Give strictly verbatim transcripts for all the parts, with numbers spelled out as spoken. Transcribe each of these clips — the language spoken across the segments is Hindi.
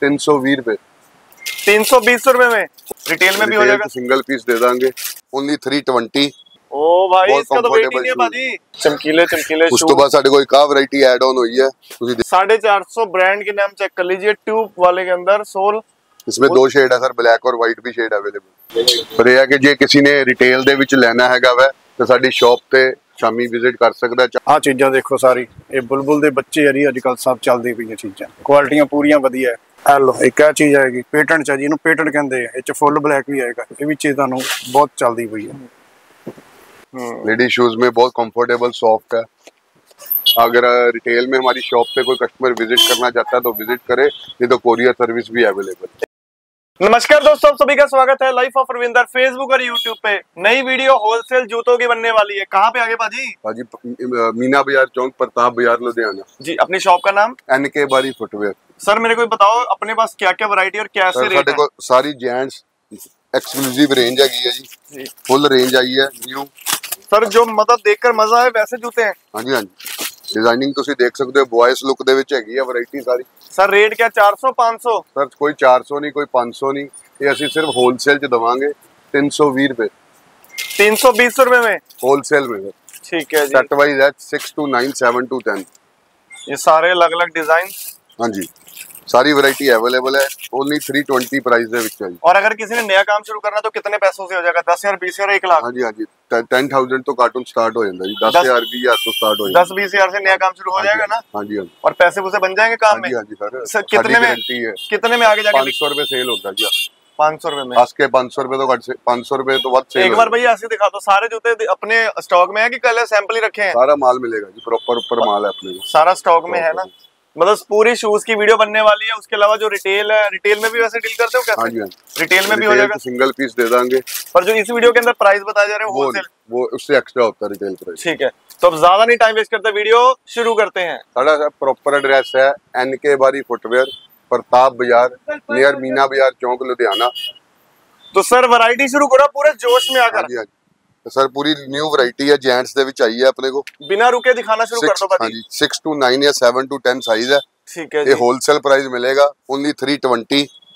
तीन सौ बीस रुपए तीन सौ बीस रुपए में रिटेल में भी हो जाएगा। सिंगल पीस दे देंगे ओनली थ्री ट्वेंटी। ओ भाई इसका तो वेट ही नहीं है भाजी। चमकीले चमकीले उस तो बाद साडे कोई का वैरायटी ऐड ऑन हुई है ਤੁਸੀਂ साढ़े चार सौ ब्रांड के नाम चेक कर लीजिए। ट्यूब वाले के अंदर सोल इसमें दो शेड है सर, ब्लैक और व्हाइट भी शेड अवेलेबल। पर ਇਹ ਹੈ ਕਿ ਜੇ ਕਿਸੇ ਨੇ ਰਿਟੇਲ ਦੇ ਵਿੱਚ ਲੈਣਾ ਹੈਗਾ ਵਾ ਤੇ ਸਾਡੀ ਸ਼ਾਪ ਤੇ ਸ਼ਾਮੀ ਵਿਜ਼ਿਟ ਕਰ ਸਕਦਾ ਹੈ। ਆ ਚੀਜ਼ਾਂ ਦੇਖੋ ਸਾਰੀ ਇਹ ਬੁਲਬੁਲ ਦੇ ਬੱਚੇ ਆ ਜੀ ਅੱਜ ਕੱਲ ਸਭ ਚੱਲਦੀ ਪਈਆਂ ਚੀਜ਼ਾਂ, ਕੁਆਲਿਟੀਆਂ ਪੂਰੀਆਂ ਵਧੀਆ ਹੈ। ਆ ਲੋ ਇੱਕ ਆ ਚੀਜ਼ ਆਏਗੀ ਪੇਟੈਂਟ ਚ ਜੀ, ਇਹਨੂੰ ਪੇਟੈਂਟ ਕਹਿੰਦੇ ਆ। ਇਹ ਚ ਫੁੱਲ ਬਲੈਕ ਵੀ ਆਏਗਾ, ਇਹ ਵੀ ਚੀਜ਼ ਤੁਹਾਨੂੰ ਬਹੁਤ ਚੱਲਦੀ ਪਈ ਹੈ। लेडी शूज में बहुत कंफर्टेबल सॉफ्ट है। अगर रिटेल में हमारी शॉप पे कोई कस्टमर विजिट करना चाहता है तो विजिट करे, नहीं तो कोरियर सर्विस भी अवेलेबल है। नमस्कार दोस्तों, सभी का स्वागत है लाइफ ऑफ रविंदर फेसबुक और यूट्यूब पे। नई वीडियो होलसेल जूतों की बनने वाली है। कहाँ पे आगे भाजी? भाजी मीना बाजार चौक, प्रताप बाजार, लुधियाना जी। अपनी शॉप का नाम एन के बारी फुटवेयर। सर मेरे को बताओ अपने पास क्या क्या वैरायटी और कैसे रेट है? सारी जेंट्स एक्सक्लूसिव रेंज है जी, फुल रेंज आई है न्यू। सर जो मतलब देखकर मजा है वैसे जूते हैं। हाँ जी हाँ जी, डिजाइनिंग ਤੁਸੀਂ ਦੇਖ ਸਕਦੇ ਹੋ, बॉयज लुक ਦੇ ਵਿੱਚ ਹੈਗੀ ਹੈ वैरायटी सारी। सर रेट क्या चार सौ पाँच सौ? सर कोई चार सौ नहीं, कोई पाँच सौ नहीं, ये ਅਸੀਂ सिर्फ होलसेल ਚ ਦਵਾਂਗੇ तीन सौ बीस रुपए। तीन सौ बीस रुपए में होलसेल में सर। ठीक है जी। सेट वाइज है six to nine, seven to ten. ये सारे अलग अलग डिजाइन। हाँ जी, सारी वैरायटी अवेलेबल है, ओनली थ्री ट्वेंटी प्राइस दे विच है। और अगर किसी ने नया काम शुरू करना तो कितने पैसों से हो जाएगा? दस हजार, बीस हजार, एक लाख? हाँ जी हाँ जी, टेन थाउजेंड तो कार्टून स्टार्ट हो जाता है जी। दस हजार, बीस हजार तो स्टार्ट हो जाएगा। दस बीस हजार से नया काम शुरू हो जाएगा ना? हाँ जी हाँ। और पैसे वैसे बन जाएंगे काम में? हाँ जी सर। सर कितने में कितने में आगे जाके? पाँच सौ रुपए सेल होता है जी। पाँच सौ रुपए में आज के पाँच सौ रुपए तो घट से पाँच सौ रुपए तो बहुत सेल। एक बार भैया ऐसे दिखा दो, सारे जूते अपने स्टॉक में है कि कल सैंपल ही रखे हैं? सारा माल मिलेगा जी, प्रॉपर ऊपर माल है अपने को, सारा स्टॉक में है ना। मतलब पूरी शूज की वीडियो बनने वाली है। उसके अलावा जो रिटेल है, रिटेल में भी वैसे डील करते हो क्या? हाँ जी हाँ। रिटेल में भी हो जाएगा, सिंगल पीस दे देंगे। पर जो इस वीडियो के अंदर प्राइस बताया जा रहे हैं होलसेल, वो उससे एक्स्ट्रा होता है रिटेल प्राइस। ठीक है, तो अब ज्यादा नहीं टाइम वेस्ट करते, वीडियो शुरू करते हैं। सारा प्रॉपर एड्रेस है एन के बारी फुटवेयर, प्रताप बाजार, नियर मीना बाजार चौक, लुधियाना। तो सर वैरायटी शुरू करो पूरे जोश में आकर। हाँ जी हाँ जी। तो सर पूरी न्यू वैरायटी है, जेंट्स दे विच आई है अपने को। बिना रुके दिखाना शुरू कर दो भाई। हाँ जी, सिक्स टू नाइन या सेवन टू टेन साइज है। ठीक है ये होलसेल प्राइस मिलेगा ओनली थ्री ट्वेंटी।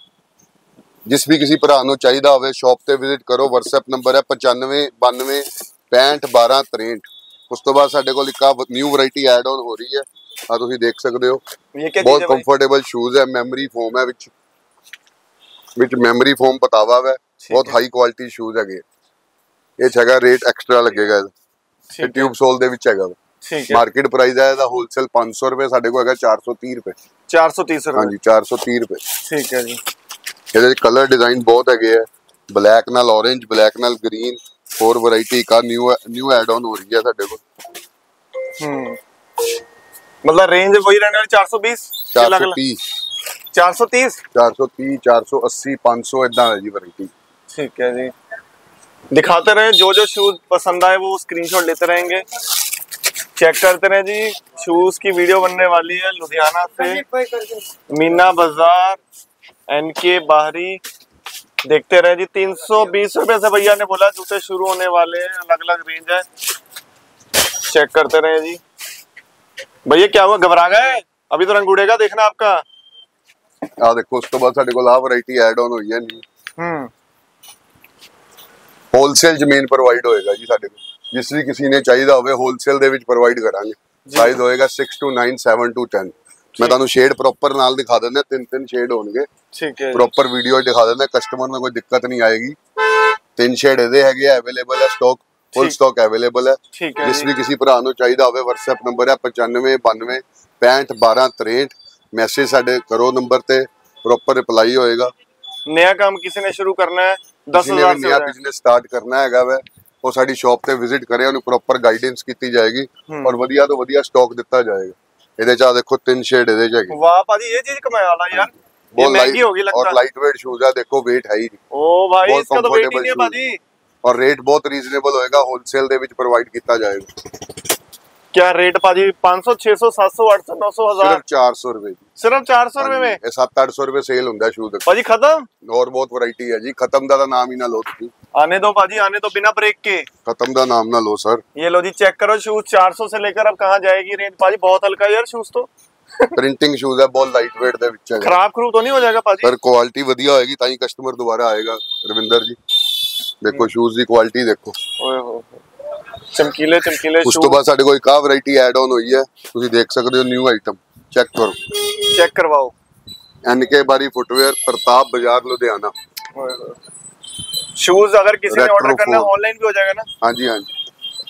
जिस भी किसी भरा ਨੂੰ ਚਾਹੀਦਾ ਹੋਵੇ ਸ਼ਾਪ ਤੇ ਵਿਜ਼ਿਟ ਕਰੋ। WhatsApp ਨੰਬਰ ਹੈ पचानवे बानवे पैंठ बारह तिरसठ। ਉਸ ਤੋਂ ਬਾਅਦ ਸਾਡੇ ਕੋਲ ਇੱਕ ਨਿਊ ਵੈਰਾਈਟੀ ਐਡ ਆਨ ਹੋ ਰਹੀ ਹੈ, ਆ ਤੁਸੀਂ ਦੇਖ ਸਕਦੇ ਹੋ। ਬਹੁਤ ਕੰਫਰਟੇਬਲ ਸ਼ੂਜ਼ ਹੈ, ਮੈਮਰੀ ਫੋਮ ਹੈ ਵਿੱਚ ਵਿੱਚ ਮੈਮਰੀ ਫੋਮ ਪਤਾਵਾ ਹੈ, ਬਹੁਤ ਹਾਈ ਕੁਆਲਿਟੀ ਸ਼ੂਜ਼ ਹੈਗੇ। ਇਹ ਚ ਹੈਗਾ ਰੇਟ ਐਕਸਟਰਾ ਲੱਗੇਗਾ ਇਹਦਾ, ਇਹ ਟਿਊਬ ਸੋਲ ਦੇ ਵਿੱਚ ਹੈਗਾ। ठीक है। मार्केट प्राइस है ਇਹਦਾ होलसेल पाँच सौ रुपए, ਸਾਡੇ ਕੋਲ ਹੈਗਾ चार सौ तीस रुपए। चार सौ तीस रुपए? हाँ जी, चार सौ तीस रुपए। ठीक है जी। ਇਹਦੇ ਕਲਰ ਡਿਜ਼ਾਈਨ ਬਹੁਤ ਹੈਗੇ ਆ, ਬਲੈਕ ਨਾਲ orange, ਬਲੈਕ ਨਾਲ green, फोर वैरायटी का न्यू न्यू ऐड ऑन हो रही है ਸਾਡੇ ਕੋਲ। हम्म, मतलब रेंज वही रहने वाली चार सौ बीस, चार सौ तीस, चार सौ तीस, चार सौ तीस, चार सौ अस्सी, पाँच सौ इतना है जी वैरायटी। ठीक है जी, दिखाते रहे, जो जो शूज पसंद आए वो स्क्रीनशॉट लेते रहेंगे, चेक करते रहे जी। शूज की वीडियो बनने वाली है लुधियाना से, मीना बाजार, एनके बाहरी। देखते रहे जी। तीन सौ बीस रुपए से भैया ने बोला जूते शुरू होने वाले हैं, अलग अलग रेंज है, चेक करते रहे जी। भैया क्या हुआ, घबरा गए? अभी तो रंग उड़ेगा, देखना आपका। आ देखो, उस तो बाद साडे कोल आ वैरायटी ऐड ऑन हुई है न्यू। हम्म, होलसेल जमीन प्रोवाइड होएगा जी ਸਾਡੇ ਕੋਲ। जिस भी किसी ने चाहिए होवे होलसेल ਦੇ ਵਿੱਚ प्रोवाइड करांगे। साइज होएगा six to nine, seven to ten. मैं ਤੁਹਾਨੂੰ शेड प्रॉपर नाल दिखा देना, तीन तीन शेड होंगे। ठीक है, प्रॉपर वीडियो दिखा देना, कस्टमर में कोई दिक्कत नहीं आएगी। तीन शेड ਇਹਦੇ ਹੈਗੇ अवेलेबल है, स्टॉक फुल स्टॉक अवेलेबल है। ठीक है। जिस भी किसी ਭਰਾ ਨੂੰ ਚਾਹੀਦਾ ਹੋਵੇ WhatsApp नंबर है पचानवे बानवे पैंठ बारह तिरसठ। मैसेज ਸਾਡੇ ਕਰੋ नंबर ਤੇ, प्रॉपर रिप्लाई होएगा। नया काम किसी ने शुरू करना है, दस हजार से नया बिजनेस स्टार्ट करना हैगा वे, ਉਹ ਸਾਡੀ ਸ਼ਾਪ ਤੇ ਵਿਜ਼ਿਟ ਕਰੇ, ਉਹਨੂੰ ਪ੍ਰੋਪਰ ਗਾਈਡੈਂਸ ਕੀਤੀ ਜਾਏਗੀ ਔਰ ਵਧੀਆ ਤੋਂ ਵਧੀਆ ਸਟਾਕ ਦਿੱਤਾ ਜਾਏਗਾ। ਇਹਦੇ ਚ ਆ ਦੇਖੋ ਤਿੰਨ ਸ਼ੇਡ ਇਹਦੇ ਚ ਹੈਗੇ। ਵਾਹ ਭਾਜੀ, ਇਹ ਚੀਜ਼ ਕਮਾਲ ਆ ਯਾਰ, ये महंगी होगी लगता है। और लाइट वेट शूज है, देखो वेट है ही नहीं। ओ भाई इसका तो वेट ही नहीं है भाजी। और रेट बहुत रीजनेबल होएगा, होलसेल दे विच प्रोवाइड किया जाएगा। क्या रेट भाजी? पाँच सौ, छह सौ, सात सौ, आठ सौ, नौ सौ, हजार? सिर्फ चार सौ रुपए जी। सिर्फ चार सौ रुपए में? ये सात आठ सौ रुपए सेल होता है शूज भाजी। खत्म? और बहुत वैरायटी है जी, खत्म दा नाम ही ना लो तुम। आने दो भाजी, आने दो, बिना ब्रेक के। खत्म दा नाम ना लो सर। ये लो जी, चेक करो शूज। चार सौ से लेकर अब कहाँ जाएगी रेंज भाजी? बहुत हल्का है यार शूज तो। ਪ੍ਰਿੰਟਿੰਗ ਸ਼ੂਜ਼ ਹੈ, ਬਹੁਤ ਲਾਈਟ weight ਦੇ ਵਿੱਚ ਹੈ। ਖਰਾਬ ਖਰੂਬ तो नहीं हो जाएगा पाजी? पर क्वालिटी ਵਧੀਆ ਹੋਏਗੀ ਤਾਂ ਹੀ ਕਸਟਮਰ ਦੁਬਾਰਾ ਆਏਗਾ। ਰਵਿੰਦਰ ਜੀ ਦੇਖੋ ਸ਼ੂਜ਼ ਦੀ ਕੁਆਲਿਟੀ ਦੇਖੋ, ਓਏ ਹੋ ਚਮਕੀਲੇ ਚਮਕੀਲੇ ਉਸ ਤੋਂ ਬਾਅਦ ਸਾਡੇ ਕੋਲ ਇੱਕ ਆ ਵੈਰਾਈਟੀ ਐਡ ਆਨ ਹੋਈ ਹੈ, ਤੁਸੀਂ ਦੇਖ ਸਕਦੇ ਹੋ ਨਿਊ ਆਈਟਮ, ਚੈੱਕ ਕਰੋ, ਚੈੱਕ ਕਰਵਾਓ। NK Bari footwear, Pratap Bazaar Ludhiana. Shoes अगर किसी ने ऑर्डर करना है ऑनलाइन भी हो जाएगा ना? हाँ जी हाँ जी।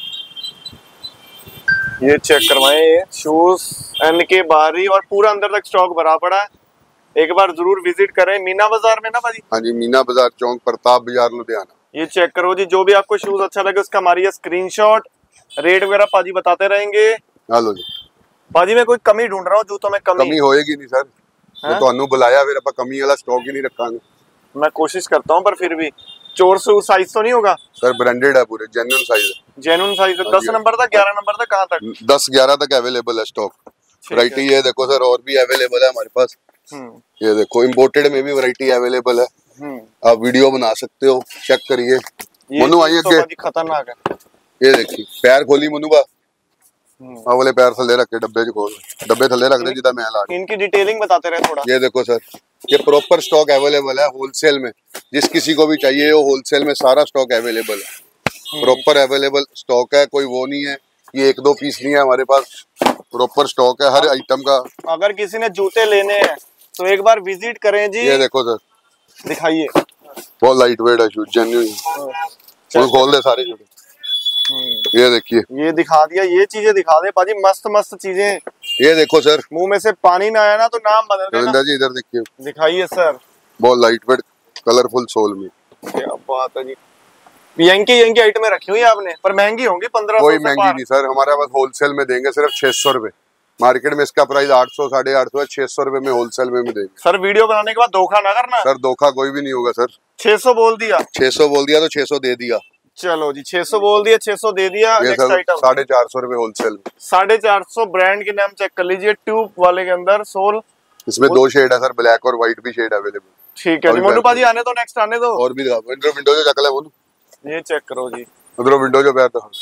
ये चेक करवाएं, ये शूज एनके बारी और पूरा अंदर तक स्टॉक भरा पड़ा है, एक बार जरूर विजिट करें। मीना बाजार में ना भाजी? हाँ जी, मीना बाजार चौक, प्रताप बाजार लुधियाना। ये चेक करो जी, जो भी आपको शूज अच्छा लगे उसका हमारी स्क्रीनशॉट, रेट वगैरह पाजी बताते रहेंगे। हेलो जी पाजी, मैं कोई कमी ढूंढ रहा हूँ जूतों में, कमी कमी होएगी नहीं सर, मैं ਤੁਹਾਨੂੰ बुलाया फिर ਆਪਾਂ कमी वाला स्टॉक ही नहीं रखांगे। मैं कोशिश करता हूँ पर फिर भी चोर से साइज तो नहीं होगा सर? ब्रांडेड है पूरे, जेन्युइन साइज है। जेन्युइन साइज है। दस नंबर तक, ग्यारह नंबर तक, कहाँ तक? दस ग्यारह तक अवेलेबल है स्टॉक। वैरायटी ये देखो सर, और भी अवेलेबल है हमारे पास। ये देखो इम्पोर्टेड में भी वैरायटी अवेलेबल है, आप वीडियो बना सकते हो, चेक करिए। मनु आइए के, खतरनाक है। ये देखिए पैर खोली मनु का, वाले पैर थले रख के डब्बे खोल, डब्बे थले रख दे जिदा मैं ला। इनकी डिटेलिंग बताते रहे थोड़ा। ये देखो सर, ये प्रॉपर स्टॉक अवेलेबल है होलसेल में, जिस किसी को भी चाहिए वो होलसेल में सारा स्टॉक अवेलेबल है, प्रॉपर अवेलेबल स्टॉक है, कोई वो नहीं है ये एक दो पीस नहीं है, हमारे पास प्रॉपर स्टॉक है हर आइटम का। अगर किसी ने जूते लेने हैं तो एक बार विजिट करें जी। ये देखो सर, दिखाइए, बहुत लाइट वेट है शूज, जेन्युइन, खोल दे सारे जूते। ये देखिए, ये दिखा दिया, ये चीजें दिखा दे पाजी, मस्त मस्त चीजें। ये देखो सर, मुंह में से पानी ना आया ना तो नाम बदल देना। रविंदर जी इधर देखिए, दिखाइए सर, बहुत लाइट वेट कलरफुल सोल में, क्या बात है जी। यंकी यंकी आइटमें रखी हुई आपने, पर महंगी होंगी पंद्रह सौ। कोई महंगी नहीं सर, हमारे पास होलसेल में देंगे सिर्फ छह सौ रुपए, मार्केट में इसका प्राइस आठ सौ साढ़े आठ सौ है, छह सौ रुपए में होलसेल में भी देंगे। सर वीडियो बनाने के बाद धोखा ना करना। सर धोखा कोई भी नहीं होगा सर। छह सौ बोल दिया, छह सौ बोल दिया तो छह सौ दे दिया। चलो जी, छह सौ बोल दिया, छह सौ दे दिया। नेक्स्ट आइटम साढ़े चार सौ रुपए होलसेल, साढ़े चार सौ। ब्रांड के नाम चेक कर लीजिए, ट्यूब वाले के अंदर सोल, इसमें दो शेड है सर, ब्लैक और व्हाइट भी शेड अवेलेबल। ठीक है जी मोनू पाजी, आने दो, नेक्स्ट आने दो। और भी दिखाओ, विंडो विंडो जो चकल है मोनू, ये चेक करो जी, उधर विंडो जो पैर दिखाओ,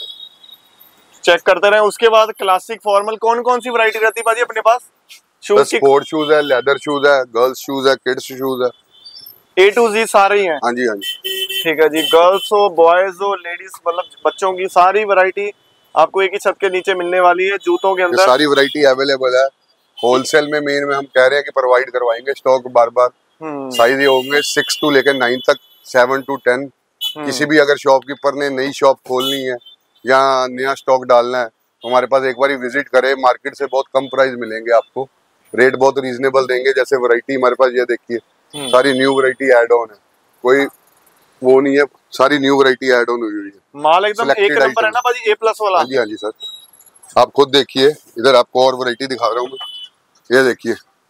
चेक करते रहे। उसके बाद क्लासिक फॉर्मल, कौन कौन सी वैरायटी रहती है पाजी अपने पास? शूज, स्पोर्ट शूज है, लेदर शूज है, गर्ल्स शूज है, किड्स शूज है, ए टू जी सारे ही हैं। हाँ जी हाँ जी, ठीक है जी। गर्ल्स हो, बॉयज हो, लेडीज, मतलब बच्चों की सारी वैरायटी आपको एक ही छत के नीचे मिलने वाली है जूतों के अंदर। सारी वैरायटी अवेलेबल है होलसेल में, मेन में हम कह रहे हैं कि प्रोवाइड करवाएंगे स्टॉक बार बार। साइज ये होंगे सिक्स टू लेकर नाइन तक, सेवन टू टेन। किसी भी अगर शॉपकीपर ने नई शॉप खोलनी है या नया स्टॉक डालना है तो हमारे पास एक बार विजिट करें, मार्केट से बहुत कम प्राइस मिलेंगे आपको, रेट बहुत रीजनेबल देंगे। जैसे वैरायटी हमारे पास ये देखिए, सारी न्यू वैरायटी ऐड ऑन है, कोई वो नहीं है, सारी न्यू वैरायटी ऐड ऑन हुई हुई है। माल एकदम एक नंबर है ना भाजी, ए प्लस वाला। हाँ जी हाँ जी सर, आप खुद देखिए, इधर आपको और वैरायटी दिखा रहा हूँ मैं, ये देखिए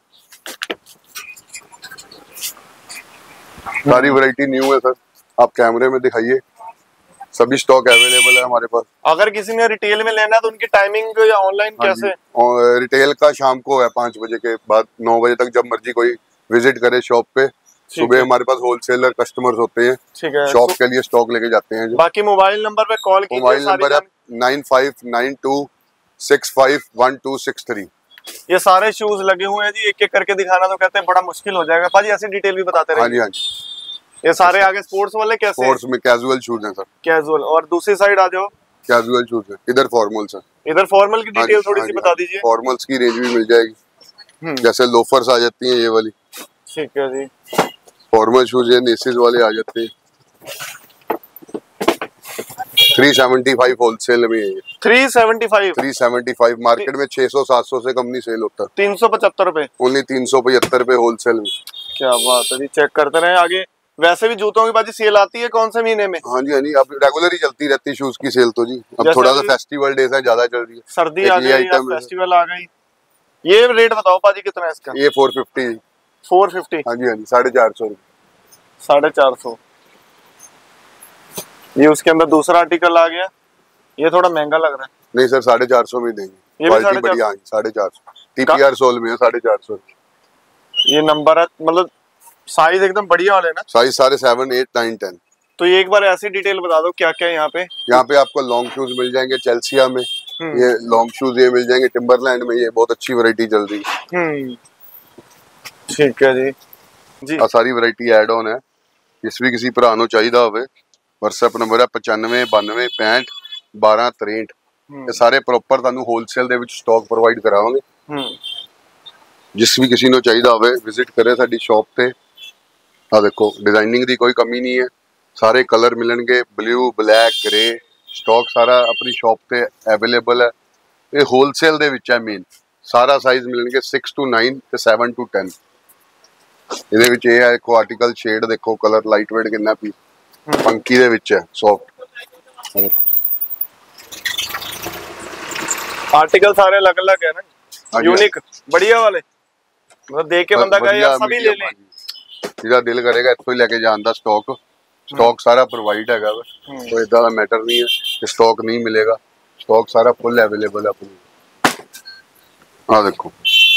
सारी वैरायटी न्यू है सर, आप कैमरे में दिखाइए, सभी स्टॉक अवेलेबल है हमारे पास। अगर किसी ने रिटेल में लेना है तो उनकी टाइमिंग या ऑनलाइन कैसे? रिटेल का शाम को है पाँच बजे के बाद नौ बजे तक, जब मर्जी कोई विजिट करे शॉप पे। सुबह हमारे पास होलसेलर कस्टमर्स होते हैं, शॉप के लिए स्टॉक लेके जाते हैं। बाकी मोबाइल नंबर पे कॉल कीजिए, मोबाइल नंबर है nine five nine two six five one two six three. ये सारे शूज लगे हुए हैं जी, एक एक करके दिखाना तो कहते हैं बड़ा मुश्किल हो जाएगा पाजी, ऐसी डिटेल भी बताते रहे। हाँ जी हाँ जी, ये सारे आगे स्पोर्ट्स वाले कैसे? स्पोर्ट्स में कैजुअल शूज हैं सर, कैजुअल। और दूसरी साइड आ जाओ, कैजुअल शूज है, इधर फॉर्मल्स है, इधर फॉर्मल की डिटेल थोड़ी सी बता दीजिए। फॉर्मल्स की रेंज भी मिल जाएगी, जैसे लोफर्स आ जाती हैं ये वाली, ठीक है जी। फॉर्मल शूज है, नेसिस वाले आ जाते हैं, थ्री सेवेंटी फाइव होलसेल में है ये। Three seventy five three seventy five market में छह सौ सात सौ से कम नहीं सेल होता। तीन सौ पचहत्तर रुपए ओनली, तीन सौ पचहत्तर रुपए होलसेल में। क्या बात है जी, चेक करते रहे आगे। वैसे भी जूतों की बाजी सेल आती है कौन से महीने में? हाँ जी हाँ जी, अब रेगुलर ही चलती रहती है शूज की सेल तो जी, अब थोड़ा सा फेस्टिवल डेज है, ज्यादा चल रही है, सर्दी आ गई, फेस्टिवल आ गई। ये रेट बताओ पाजी कितना है इसका? ये फोर फिफ्टी फोर फिफ्टी हाँ जी हाँ जी, साढ़े चार सौ साढ़े चार सौ। ये उसके अंदर दूसरा आर्टिकल आ गया, ये थोड़ा महंगा लग रहा है। नहीं सर, साढ़े चार सौ में देंगे, ये क्वालिटी बढ़िया है, साढ़े चार सौ टीपीआर सोल में है, साढ़े चार सौ। ये नंबर है, मतलब साइज एकदम बढ़िया वाले ना, साइज सारे सेवन एट नाइन टेन। तो ये एक बार ऐसी डिटेल बता दो क्या क्या यहाँ पे? यहाँ पे आपको लॉन्ग शूज मिल जाएंगे चेल्सिया में, ये लॉन्ग शूज ये मिल जाएंगे टिम्बरलैंड में, ये बहुत अच्छी वैरायटी चल रही है। ठीक है जी जी। आ सारी वैरायटी एड ऑन है, जिस भी किसी भरा ਨੂੰ ਚਾਹੀਦਾ ਹੋਵੇ WhatsApp ਨੰਬਰ ਹੈ ਪਚਾਨਵੇਂ ਬਾਨਵੇਂ ਪੈਂਹਠ ਬਾਰਾਂ ਤਰੇਂਹਠ। ਇਹ ਸਾਰੇ ਪ੍ਰੋਪਰ ਤੁਹਾਨੂੰ ਹੋਲਸੇਲ ਦੇ ਵਿੱਚ ਸਟਾਕ ਪ੍ਰੋਵਾਈਡ ਕਰਾਵਾਂਗੇ। ਜਿਸ ਵੀ ਕਿਸੇ ਨੂੰ ਚਾਹੀਦਾ ਹੋਵੇ ਵਿਜ਼ਿਟ ਕਰੇ ਸਾਡੀ ਸ਼ਾਪ ਤੇ। ਆ ਦੇਖੋ डिजाइनिंग ਦੀ ਕੋਈ ਕਮੀ नहीं है, सारे कलर मिलणगे ब्लू ब्लैक ग्रे, स्टॉक सारा अपनी शॉप पे अवेलेबल है। ये होलसेल दे विच है मेन, सारा साइज मिलणगे सिक्स टू नाइन ते सैवन टू टेन। ਇਹਦੇ ਵਿੱਚ ਇਹ ਹੈ ਦੇਖੋ ਆਰਟੀਕਲ ਸ਼ੇਡ ਦੇਖੋ ਕਲਰ ਲਾਈਟ ਵੇਟ ਕਿੰਨਾ ਪੀ ਫੰਕੀ ਦੇ ਵਿੱਚ ਹੈ ਸੌਫਟ। आर्टिकल सारे अलग अलग है ना, यूनिक बढ़िया वाले, मतलब देख के बंदा कहे यार सभी ले लें। ਜਿਹਦਾ ਦਿਲ ਕਰੇਗਾ ਇੱਥੋਂ ਹੀ ਲੈ ਕੇ ਜਾਣ ਦਾ ਸਟਾਕ ਸਟਾਕ ਸਾਰਾ ਪ੍ਰੋਵਾਈਡ ਹੈਗਾ ਵਾ, ਕੋਈ ਇਦਾਂ ਦਾ ਮੈਟਰ ਨਹੀਂ ਹੈ ਕਿ ਸਟਾਕ ਨਹੀਂ ਮਿਲੇਗਾ, ਸਟਾਕ ਸਾਰਾ ਫੁੱਲ ਅਵੇਲੇਬਲ ਹੈ ਆਪਣੀ। ਆ ਦੇਖੋ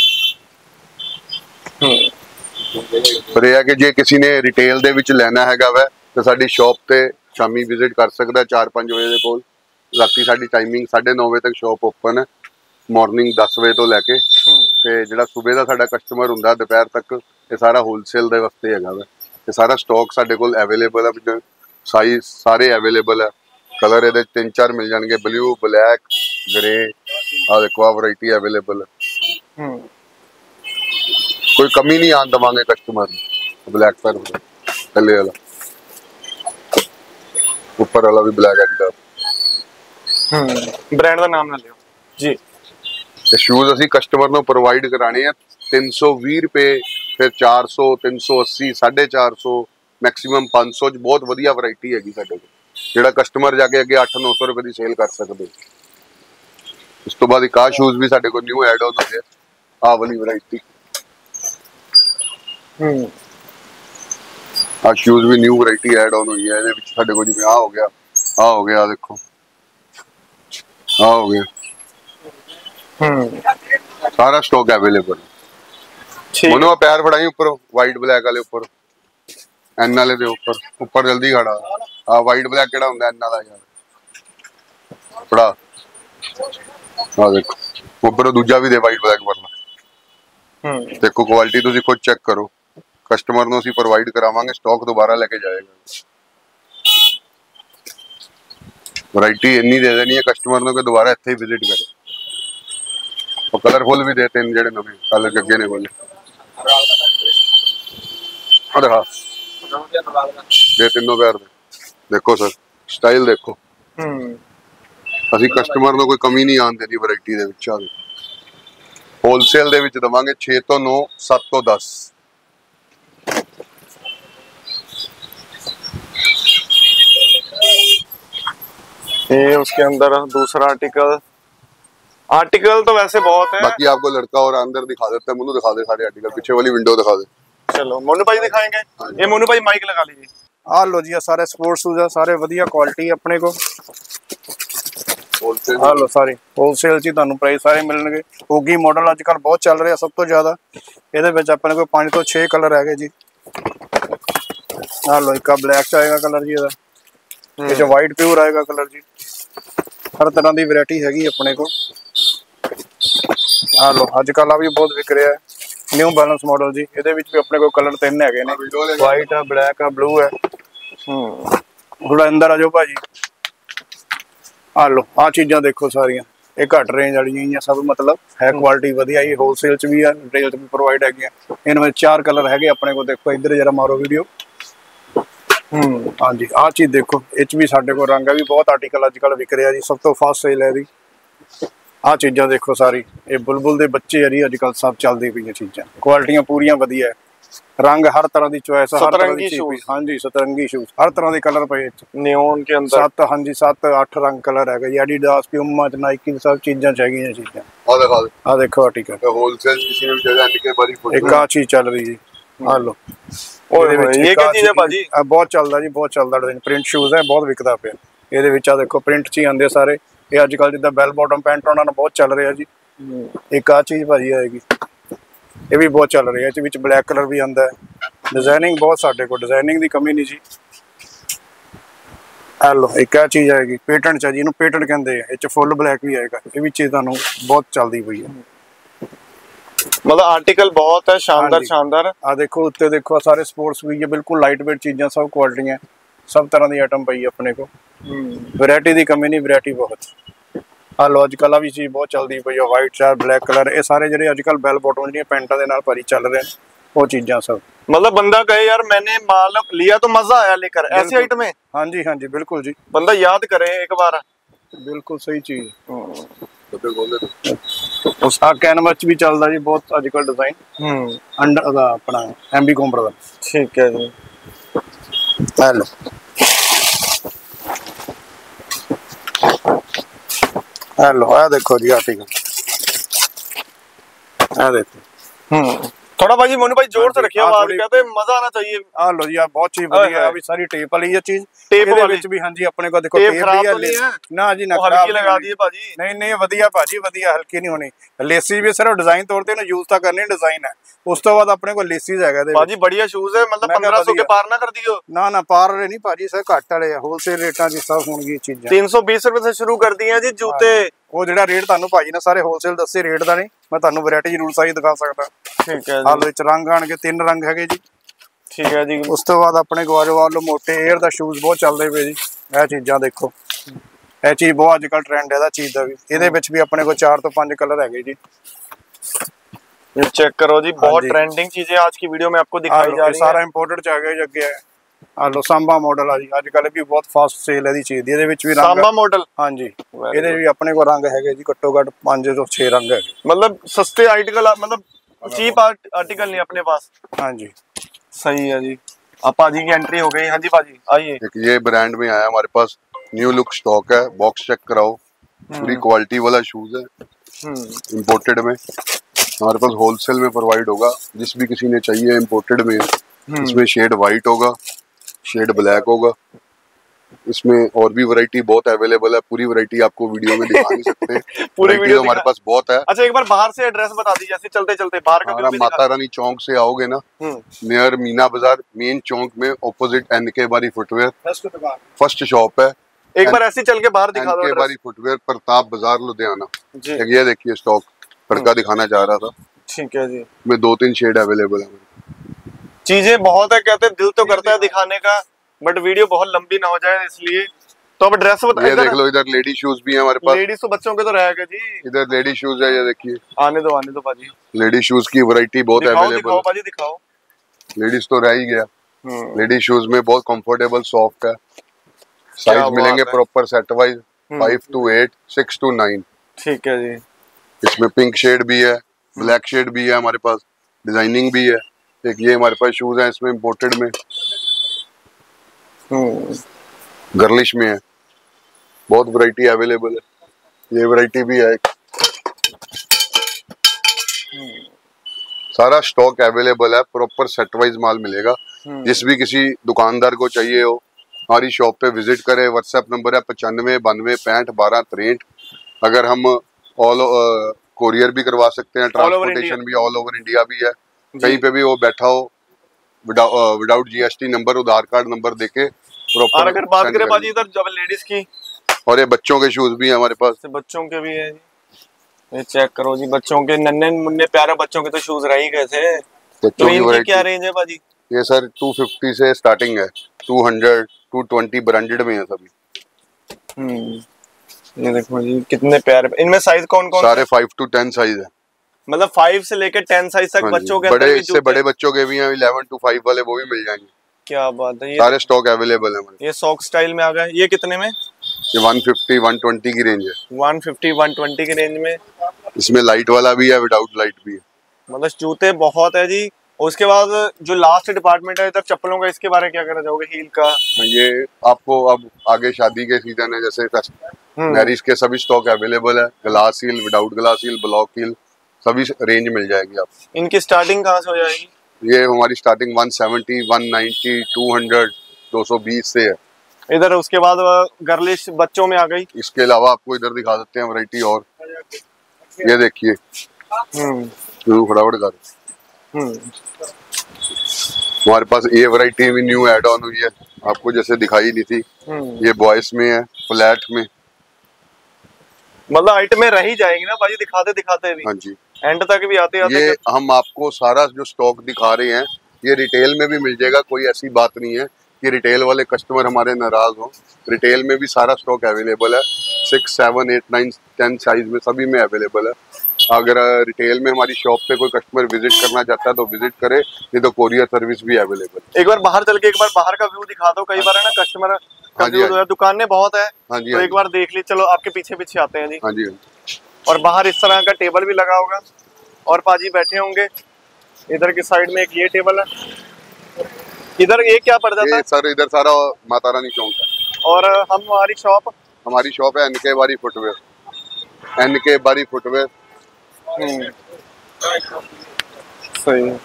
ਪਰ ਇਹ ਹੈ ਕਿ ਜੇ ਕਿਸੇ ਨੇ ਰਿਟੇਲ ਦੇ ਵਿੱਚ ਲੈਣਾ ਹੈਗਾ ਵਾ ਤੇ ਸਾਡੀ ਸ਼ਾਪ ਤੇ ਸ਼ਾਮੀ ਵਿਜ਼ਿਟ ਕਰ ਸਕਦਾ ਚਾਰ ਪੰਜ ਵਜੇ ਦੇ ਕੋਲ। ਰਾਤੀ ਸਾਡੀ ਟਾਈਮਿੰਗ ਸਾਢੇ ਨੌ ਵਜੇ ਤੱਕ ਸ਼ਾਪ ਓਪਨ ਹੈ, ਮਾਰਨਿੰਗ ਦਸ ਵਜੇ ਤੋਂ ਲੈ ਕੇ ਤੇ ਜਿਹੜਾ ਸਵੇਰ ਦਾ ਸਾਡਾ ਕਸਟਮਰ ਹੁੰਦਾ ਦੁਪਹਿਰ ਤੱਕ, ਇਹ ਸਾਰਾ ਹੋਲਸੇਲ ਦੇ ਵਾਸਤੇ ਹੈਗਾ ਵਾ। ਤੇ ਸਾਰਾ ਸਟਾਕ ਸਾਡੇ ਕੋਲ ਅਵੇਲੇਬਲ ਹੈ, ਸਾਈਜ਼ ਸਾਰੇ ਅਵੇਲੇਬਲ ਹੈ, ਕਲਰ ਇਹਦੇ ਤਿੰਨ ਚਾਰ ਮਿਲ ਜਾਣਗੇ ਬਲੂ ਬਲੈਕ ਗ੍ਰੇ। ਆ ਦੇਖੋ ਆ ਵੈਰਾਈਟੀ ਅਵੇਲੇਬਲ ਹੈ, ਕੋਈ ਕਮੀ ਨਹੀਂ ਆਣ ਦਵਾਂਗੇ ਕਸਟਮਰ ਨੂੰ। ਬਲੈਕ ਪਰ ਥੱਲੇ ਵਾਲਾ ਉੱਪਰ ਵਾਲਾ ਵੀ ਬਲੈਕ ਹੈ ਦਾ ਹੂੰ ਬ੍ਰਾਂਡ ਦਾ ਨਾਮ ਨਾ ਲਿਓ ਜੀ। ਤੇ ਸ਼ੂਜ਼ ਅਸੀਂ ਕਸਟਮਰ ਨੂੰ ਪ੍ਰੋਵਾਈਡ ਕਰਾਣੇ ਆ ਤਿੰਨ ਸੌ ਵੀਹ ਰੁਪਏ, फिर चार सौ तीन सौ अस्सी साढ़े चार सौ मैक्सीमम पाँच सौ च बहुत वधिया वैरायटी हैगी साडे कोल, जिहड़ा कस्टमर जाके अगे अठ नौ सौ रुपए की सेल कर सकते। उस तो बाद एक आ शूज भी साडे कोल न्यू ऐड ऑन होए आ वाली वैरायटी। हम्म आ शूज भी न्यू वैरायटी ऐड ऑन हुई है, इहदे विच साडे कोल जिवें आ हो गया आ हो गया देखो आ हो गया, हम्म सारा स्टॉक अवेलेबल। मोनो पैर फड़ाई ऊपर वाइट ब्लैक वाले ऊपर एन वाले दे ऊपर ऊपर जल्दी खड़ा आ वाइट ब्लैक केड़ा हुंदा एन वाला यार फड़ा आ देखो ऊपर दूजा भी दे वाइट ब्लैक वाला। हम्म देखो क्वालिटी तुसी खुद चेक करो, कस्टमर ਨੂੰ ਅਸੀਂ ਪ੍ਰੋਵਾਈਡ ਕਰਾਵਾਂਗੇ, ਸਟਾਕ ਦੁਬਾਰਾ ਲੈ ਕੇ ਜਾਏਗਾ। ਵੈਰਾਈਟੀ ਇੰਨੀ ਦੇ ਦੇਣੀ ਹੈ ਕਸਟਮਰ ਨੂੰ ਕਿ ਦੁਬਾਰਾ ਇੱਥੇ ਹੀ ਵਿਜ਼ਿਟ ਕਰੇ। ਉਹ ਕਲਰਫੁਲ ਵੀ ਦੇ ਤਿੰਨ ਜਿਹੜੇ ਨਵੇਂ ਕਲਰ ਅੱਗੇ ਨੇ ਬੋਲੇ ਆ ਦੇਖਾ ਦੇ ਤਿੰਨੋਂ ਪੈਰ ਦੇ ਦੇਖੋ ਸਰ ਸਟਾਈਲ ਦੇਖੋ। ਹੂੰ ਅਸੀਂ ਕਸਟਮਰ ਨੂੰ ਕੋਈ ਕਮੀ ਨਹੀਂ ਆਉਣ ਦੇਣੀ ਵੈਰਾਈਟੀ ਦੇ ਵਿੱਚ। ਆ ਹੋਲਸੇਲ ਦੇ ਵਿੱਚ ਦਵਾਂਗੇ ਛੇ ਤੋਂ ਨੌ ਸੱਤ ਤੋਂ ਦਸ। ये उसके अंदर दूसरा आर्टिकल आर्टिकल तो वैसे बहुत है, बाकी आपको लड़का और अंदर दिखा देते हैं। मोनू दिखा दे सारे आर्टिकल, पीछे वाली विंडो दिखा दे। चलो मोनू भाई दिखाएंगे, ये मोनू भाई माइक लगा लीजिए। आ लो जी सारे स्पोर्ट्स शूज है, सारे वधिया क्वालिटी अपने को। होलसेल आ लो सारे होलसेल च तुहानू प्राइस सारे मिलणगे। ओगी मॉडल अजकल बहुत चल रहा सब तो ज्यादा, इहदे विच अपने कोल पांच तो छे कलर है जी। आ लो एक ब्लैक च आएगा कलर जी, इहदा इह वाइट प्योर आएगा कलर जी। हर तरह की वैरायटी हैगी अपने को। आ लो अजकल आ भी बहुत विक रहा है न्यू बैलेंस मॉडल जी, इहदे विच भी अपने को कलर तीन है ने, वाइट है ब्लैक है ब्लू है। हम्म थोड़ा अंदर आ जाओ भाजी। आ लो आ चीज़ां देखो सारियां, ये घट रेंज वाली सब, मतलब है क्वालिटी वधिया। ये होलसेल च भी है रिटेल च भी प्रोवाइड है। इनमें चार कलर है अपने को, देखो इधर जरा मारो वीडियो। हम्म हाँ जी आ चीज़ देखो, इच भी साढ़े को रंग है भी बहुत आर्टिकल अजकल विक रहा जी, सब तो फास्ट सेल है। आ चीज़ां देखो सारी, ये बुलबुल के बच्चे है जी अजकल सब चलती पई चीज़ां, क्वालिटियां पूरियां वधिया है, रंग हर तरह की चॉइस, हर तरह की शूज। हाँ जी सतरंगी शूज हर तरह के कलर पे नियॉन के अंदर सत्त हाँ जी सत्त अठ रंग कलर है। एडिडास प्यूमा नाइकी सब चीज़ां चाहिए चीज़ां। आ देखो आर्टिकल होलसेल किसी ने चाहिए निके बारी एक आ चीज़ चल रही जी। आ लो ये क्या चीज़ है भाजी, बहुत चलता जी बहुत चलता प्रिंट शूज है, बहुत विकदा पे। ये देखो प्रिंट च ही आते सारे, ये अजकल जिद्दां बैल बॉटम पैंट उन्होंने बहुत चल रहा जी। एक आ चीज़ भाजी आएगी, ये भी बहुत चल रही है, इस ब्लैक कलर भी आता है। डिजाइनिंग बहुत साढ़े को, डिजाइनिंग की कमी नहीं जी। ਇਹ ਲੋ ਇੱਕ ਆ ਚੀਜ਼ ਆਏਗੀ ਪੇਟੈਂਟ ਚ ਜੀ, ਇਹਨੂੰ ਪੇਟੈਂਟ ਕਹਿੰਦੇ ਆ। ਇਹ ਚ ਫੁੱਲ ਬਲੈਕ ਵੀ ਆਏਗਾ, ਇਹ ਵੀ ਚੀਜ਼ ਤੁਹਾਨੂੰ ਬਹੁਤ ਚੱਲਦੀ ਪਈ ਹੈ। मतलब आर्टिकल बहुत है शानदार शानदार। आ देखो उत्ते देखो सारे स्पोर्ट्स भी है, बिल्कुल लाइट वेट चीज़ें, सब क्वालिटी है, सब तरह की आइटम पई अपने को। वैरायटी की कमी नहीं, वैरायटी बहुत। आ लो अजकल आ भी चीज़ बहुत चलती पई है, वाइट चार ब्लैक कलर, ये सारे जो अजकल बैल बॉटम जी पैंटा के नाल भारी चल रहे हैं, वो चीज़ां सब। मतलब बंदा कहे यार मैंने माल लिया तो मजा आया लेकर, ऐसी आइटम है। हाँ जी हाँ जी बिल्कुल जी, बंदा याद करे एक बार। बिल्कुल सही चीज़। उस आ कैनवस भी चलदा जी बहुत अजकल डिजाइन। हम्म अंडर दा अपना एमबी कोम्बर दा। ठीक है जी। हेलो हेलो आ देखो जी आर्टिकल, आ देखो। हम्म थोड़ा भाई मोनू भाई जोर से रखिए आवाज, कहते हैं मजा आना चाहिए। आ लो जी आ बहुत चीज बढ़िया है, अभी सारी टेप वाली है चीज। टेप वाली भी हाँ जी अपने को देखो टेप भी है ना जी, ना हल्की लगा दिए भाजी। नहीं नहीं वधिया भाजी वधिया, हल्की नहीं होनी। लेसी भी सिर्फ डिजाइन तौर पे ना यूज तो करनी, डिजाइन है। उस तो बाद अपने को लेसीज है भाजी बढ़िया शूज है, मतलब पंद्रह सौ के पार ना कर दियो। ना ना पार वाले नहीं भाजी, सर घट वाले होलसेल रेटा दी सब होंगी चीजें। तीन सौ बीस रुपए से शुरू कर दिए हैं जी जूते। वो ਜਿਹੜਾ रेट ਤੁਹਾਨੂੰ ਭਾਜੀ ਨੇ ਸਾਰੇ ਹੋਲਸੇਲ ਦੱਸੇ रेट ਦਾ ਨਹੀਂ, ਮੈਂ ਤੁਹਾਨੂੰ ਵੈਰਾਈਟੀ ਜ਼ਰੂਰ ਸਾਰੀ ਦਿਖਾ ਸਕਦਾ। ਠੀਕ ਹੈ ਆਹ ਲੋ ਵਿੱਚ ਰੰਗ ਆਣਗੇ, ਤਿੰਨ ਰੰਗ ਹੈਗੇ ਜੀ। ਠੀਕ ਹੈ ਜੀ। ਉਸ ਤੋਂ ਬਾਅਦ ਆਪਣੇ ਗਵਾਜੋ ਵਾਲੋ ਮੋਟੇ 에ਅਰ ਦਾ ਸ਼ੂਜ਼ ਬਹੁਤ ਚੱਲਦੇ ਪਏ ਜੀ। ਇਹ ਚੀਜ਼ਾਂ ਦੇਖੋ, ਇਹ ਚੀਜ਼ ਬਹੁਤ ਅੱਜ ਕੱਲ ਟ੍ਰੈਂਡ ਹੈ ਇਹਦਾ ਚੀਜ਼ ਦਾ ਵੀ। ਇਹਦੇ ਵਿੱਚ ਵੀ ਆਪਣੇ ਕੋਲ ਚਾਰ ਤੋਂ ਪੰਜ कलर हैगे जी। ये चेक करो जी, बहुत ट्रेंडिंग चीजें आज की वीडियो में आपको दिखाई जा रही है। सारा इंपोर्टेड च आ गया जी। अगे आ लो सांबा मॉडल आ जी, अजकल भी बहुत फास्ट सेल है दी चीज दी। ਇਹਦੇ ਵਿੱਚ ਵੀ ਰੰਗ सांबा मॉडल। हाँ जी ਇਹਦੇ ਵੀ ਆਪਣੇ ਕੋਲ ਰੰਗ ਹੈਗੇ ਜੀ, ਘੱਟੋ ਘੱਟ पाँच ਤੋਂ छह रंग है। मतलब सस्ते आर्टिकल, मतलब चीप आर्टिकल नहीं अपने पास। हाँ जी सही है जी। अब पाजी की एंट्री हो गई। हाँ जी पाजी आइए। ये ब्रांड में आया हमारे पास, न्यू लुक स्टॉक है, बॉक्स चेक कराओ, पूरी क्वालिटी वाला शूज है इम्पोर्टेड में। हमारे पास होलसेल में प्रोवाइड होगा, जिस भी किसी ने चाहिए इम्पोर्टेड में। इसमें शेड वाइट होगा, शेड ब्लैक होगा, इसमें और भी वैरायटी बहुत अवेलेबल है। पूरी वैरायटी आपको वीडियो में दिखा नहीं सकते, पूरी वीडियो हमारे पास बहुत है। अच्छा एक बार बाहर से एड्रेस बता दीजिए, ऐसे चलते चलते बाहर का। माता रानी चौक से आओगे ना, नियर मीना बाजार मेन चौक में ऑपोजिट एन के बारी फुटवेयर फर्स्ट शॉप है। एक बार ऐसे चल के बाहर दिखा दो। एन के बारी फुटवेयर, प्रताप बाजार लुधियाना। ये देखिए स्टॉक फड़का दिखाना चाह रहा था। ठीक है जी। में दो तीन शेड अवेलेबल है। चीजें बहुत है, कहते दिल तो करता है दिखाने का, बट वीडियो बहुत लंबी ना हो जाए इसलिए। तो अब ड्रेस बताइए। ये देख लो, इधर लेडी शूज भी है हमारे पास। लेडीज तो बच्चों के तो रहेगा जी। इधर लेडी शूज है, ये देखिए। आने दो आने दो भाजी, लेडी शूज की वैरायटी बहुत अवेलेबल। दिखाओ भाजी दिखाओ। लेडीज तो रह ही गया। लेडी शूज में बहुत कंफर्टेबल सॉफ्ट है, साइज मिलेंगे proper set wise, five two eight, six to nine. ठीक है जी। इसमें पिंक शेड भी है, ब्लैक शेड भी है हमारे पास, डिजाइनिंग भी है। एक ये हमारे पास शूज है, इसमें इम्पोर्टेड में गर्लिश में है, बहुत वैरायटी अवेलेबल है। ये वैरायटी भी है, सारा स्टॉक अवेलेबल है, प्रॉपर सेट वाइज माल मिलेगा। जिस भी किसी दुकानदार को चाहिए हो, हमारी शॉप पे विजिट करें। व्हाट्सएप नंबर है पचानवे बानवे पैंठ बारह तिरठ। अगर हम ऑल कोरियर भी करवा सकते हैं, ट्रांसपोर्टेशन भी ऑल ओवर इंडिया भी है। कहीं पे भी वो बैठा हो, विदाउट जीएसटी नंबर, आधार कार्ड नंबर देके प्रॉपर। और अगर बात करें बाजी इधर जब लेडीज की, और ये बच्चों के शूज भी हैं हमारे पास। बच्चों के भी है जी। ये चेक करो जी, बच्चों के नन्हे मुन्ने प्यारे बच्चों के तो शूज रह ही गए थे। तो इनकी क्या रेंज है बाजी? ये सर टू फिफ्टी से स्टार्टिंग है, two hundred, two twenty branded में है सभी। हम्म ये देखो जी कितने प्यारे। इनमें साइज कौन कौन? सारे फाइव टू टेन साइज है, मतलब फाइव से लेकर टेन साइज तक बच्चों के। बड़े इससे बड़े बच्चों के भी हैं, इलेवन टू फाइव वाले वो भी मिल जाएंगे। क्या बात है, ये सारे स्टॉक अवेलेबल है हमारे। ये सॉक स्टाइल में आ गए। ये कितने में? ये वन फिफ्टी वन ट्वेंटी की रेंज है। वन फिफ्टी वन ट्वेंटी की रेंज में। इसमें लाइट वाला भी है, विदाउट लाइट भी है। मतलब जूते बहुत है जी। उसके बाद जो लास्ट डिपार्टमेंट है इधर चप्पलों का, इसके बारे में क्या कहना चाहोगे? हील का ये आपको अब आगे शादी के सीजन है, जैसे मैरिज के सभी स्टॉक अवेलेबल है। Glass heel, without glass heel, block heel, सभी रेंज मिल जाएगी आपको। इनकी स्टार्टिंग कहाँ से हो जाएगी? ये हमारी starting one seventy, one ninety, two hundred, दो सौ बीस से है इधर। उसके बाद गर्लिश बच्चों में आ गई। इसके अलावा आपको इधर दिखा सकते हैं वैरायटी और। ये देखिए फटाफट कर, हमारे पास ये वैरायटी भी न्यू ऐड ऑन हुई है। आपको जैसे दिखाई नहीं थी, हम्म। ये बॉयस में है, फ्लैट में। मतलब आइटम में रह ही जाएंगी ना भाजी, दिखाते दिखाते भी। हाँ जी, एंड तक भी आते आते ये हम आपको सारा जो स्टॉक दिखा रहे हैं ये रिटेल में भी मिल जाएगा, कोई ऐसी बात नहीं है कि रिटेल वाले कस्टमर हमारे नाराज हो। रिटेल में भी सारा स्टॉक अवेलेबल है, six seven eight nine ten size में सभी में अवेलेबल है। अगर रिटेल में हमारी शॉप पे कोई कस्टमर विजिट करना चाहता है तो विजिट करे, नहीं तो कोरियर सर्विस भी अवेलेबल है। एक बार बाहर चल के एक बार बाहर का व्यू दिखा दो, कई बार है ना कस्टमर का हाँ जी, व्यू हाँ जो है, दुकानें बहुत है हाँ जी, तो हाँ एक जी। बार देख ली। चलो आपके पीछे पीछे आते हैं जी। हाँ जी, हाँ जी। और बाहर इस तरह का टेबल भी लगा होगा और पाजी बैठे होंगे। इधर की साइड में एक ये टेबल है, इधर ये क्या पड़ जाता ये है? सर इधर सारा माता रानी चौक है। और हम हमारी शॉप हमारी शॉप है N K Bari footwear, N K Bari footwear. सही है।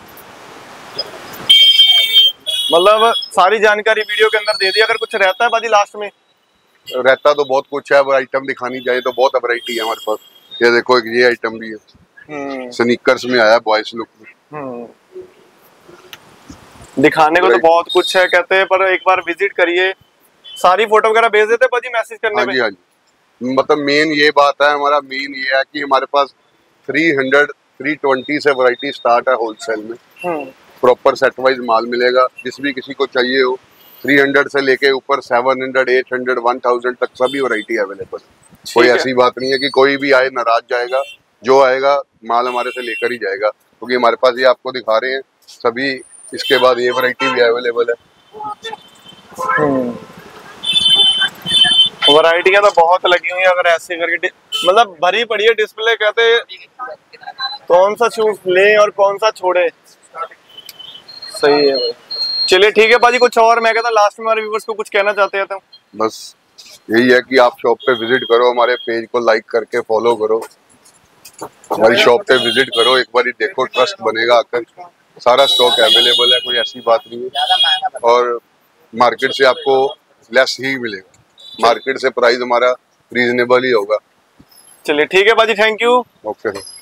मतलब सारी जानकारी वीडियो के अंदर दे दी। अगर कुछ रहता है बाजी लास्ट में? रहता तो बहुत कुछ है, वो आइटम दिखानी चाहिए तो बहुत वैरायटी है हमारे पास। ये देखो एक ये आइटम भी है, स्नीकर्स में आया बॉयज लुक में। दिखाने को तो बहुत कुछ है कहते हैं, पर एक बार विजिट करिए। सारी फोटो वगैरह भेज देते बाजी मैसेज करने हाँ पे? जी, हाँ जी। मतलब मेन ये बात है, हमारा मेन ये है कि हमारे पास थ्री हंड्रेड थ्री ट्वेंटी से वैरायटी स्टार्ट है होलसेल में। प्रॉपर सेट वाइज माल मिलेगा, जिस भी किसी को चाहिए हो। थ्री हंड्रेड से लेके ऊपर seven hundred eight hundred one thousand तक सभी वैरायटी अवेलेबल है। कोई है। ऐसी बात नहीं है कि कोई भी आए नाराज जाएगा। जो आएगा माल हमारे से लेकर ही जाएगा, क्योंकि हमारे पास ये आपको दिखा रहे हैं सभी। इसके बाद ये वैरायटी भी अवेलेबल है। वैरायटियां तो बहुत लगी हुई है। अगर ऐसे करके मतलब भरी पड़ी है डिस्प्ले, कहते हैं कौन सा शूज ले और कौन सा छोड़े। सही है भाई। चलिए ठीक है बाजी, कुछ और मैं कहता लास्ट में हमारे व्यूअर्स को कुछ कहना चाहते हैं तो? बस यही है कि आप शॉप पे विजिट करो, हमारे पेज को लाइक करके फॉलो करो, हमारी शॉप पे विजिट करो, एक बार देखो, ट्रस्ट बनेगा आकर। सारा स्टॉक अवेलेबल है, कोई ऐसी बात नहीं है। और मार्केट से आपको लेस ही मिलेगा, मार्केट से प्राइस हमारा रीजनेबल ही होगा। चलिए ठीक है बाजी, थैंक यू। ओके।